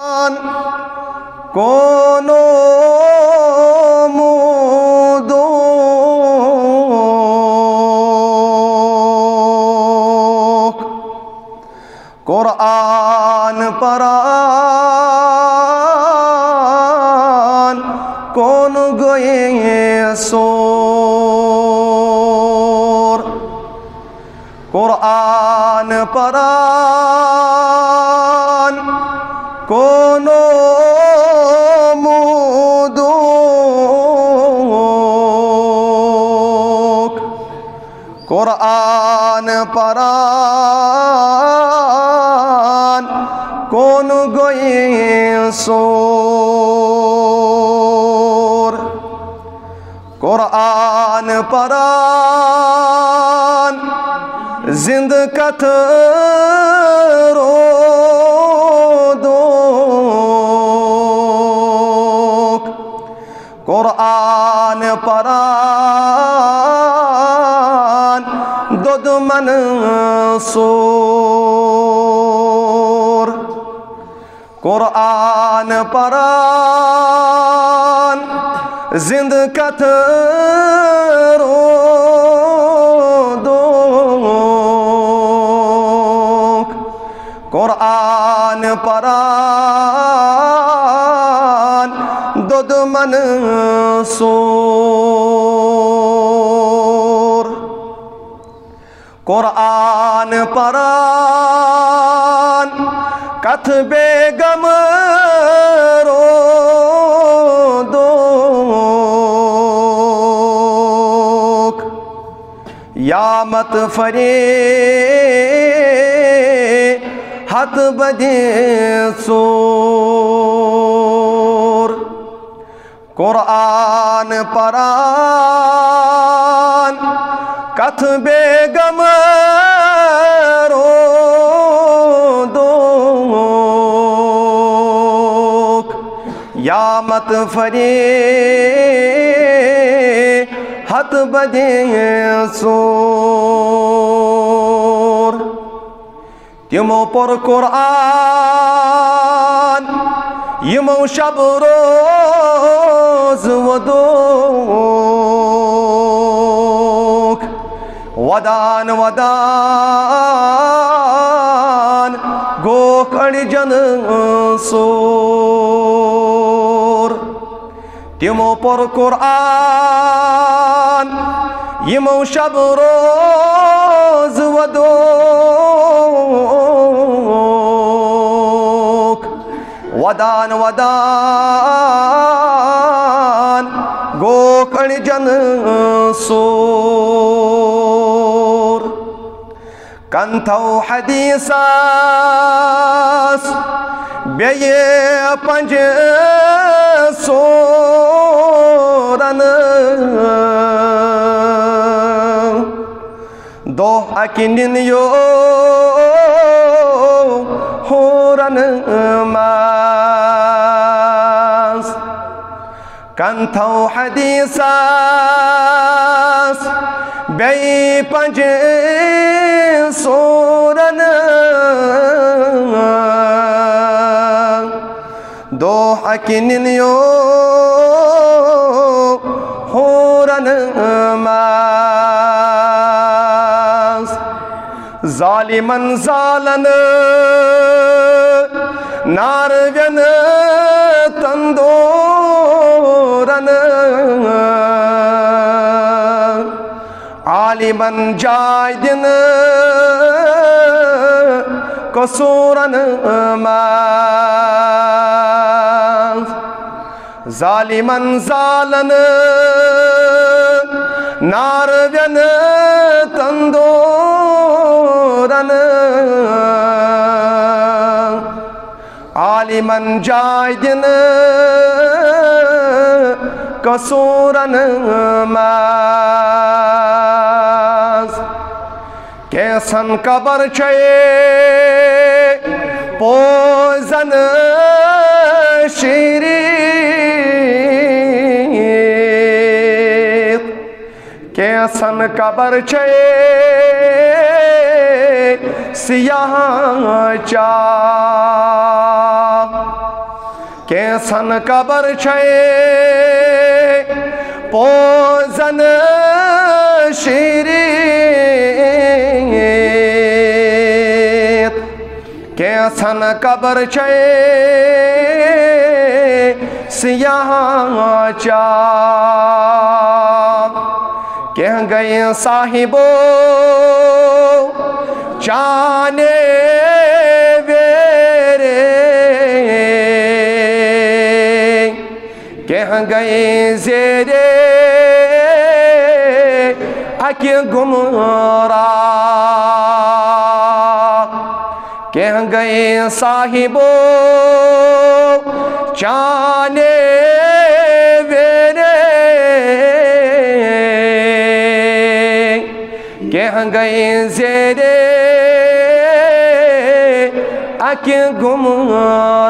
कोनो मुदो कुरान परान कौन गए सोर कुरान परान कोनो मुदो कुरान परान कौन गए सोर कुरान परान जिंद कथ रो दो कुरान परान दुद मन सोर कुरान परान जिंद कथ रो दो कुरान परान दुद मन सोर कुरान परान कथ बेगम रो दो यामत फरे हत बजे सोर कुरान परान कथ बेगम रो दो यामत फरे हत बजे सोर तिमो पर कुरान यमो शब रोज वदो वदान वदान गो कड़जन सोर तिमो पर कुरान यमो शब रोज वदो वदान वदान गो कड़जन सोर कंथौ हदीसास बेये पंज सोरन दो अकिन यो होरन मास कंथौ हदीसास बेई पंज सोरन दो अकिन यो होरन मास जालिमन जालन नारगन तंदोरन आलिमन जाय दिन कसूरन मास जालिमन जालन नारगन तंदोरन आलिमन जाय दिन कसूरन मास कैसन कबर छे पोजन शीरी कैसन कबर छे सियाह चा कैसन कबर छे पोजन शीरी कैसन कबर छे सियाह चाँद कह गए साहिबो जाने वेरे कह गए जेरे अके गुमरा कह गए साहिबो जाने वेरे कह गए जेरे अके गुमरा